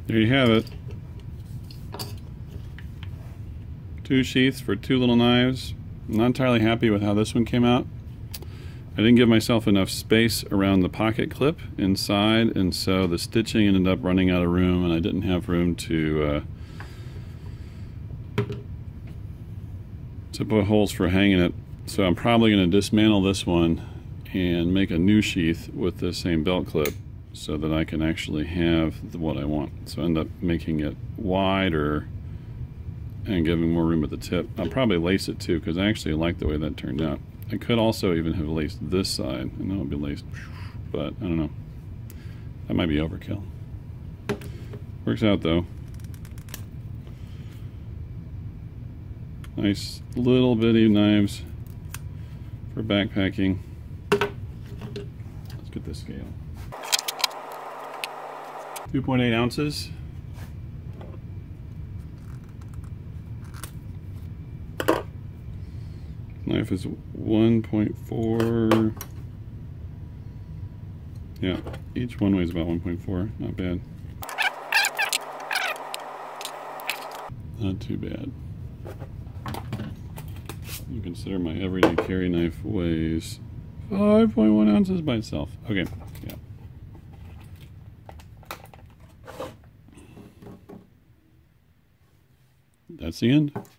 There you have it. 2 sheaths for 2 little knives. I'm not entirely happy with how this one came out. I didn't give myself enough space around the pocket clip inside, and so the stitching ended up running out of room, and I didn't have room to put holes for hanging it. So I'm probably going to dismantle this one and make a new sheath with the same belt clip so that I can actually have what I want. So I end up making it wider and giving more room at the tip. I'll probably lace it too, because I actually like the way that turned out. I could also even have laced this side, and that would be laced, but I don't know. That might be overkill. Works out though. Nice little bitty knives for backpacking. Let's get this scale. 2.8 ounces. Knife is 1.4. Yeah, each one weighs about 1.4. Not bad. Not too bad. You consider my everyday carry knife weighs 5.1 ounces by itself. Okay, yeah. That's the end.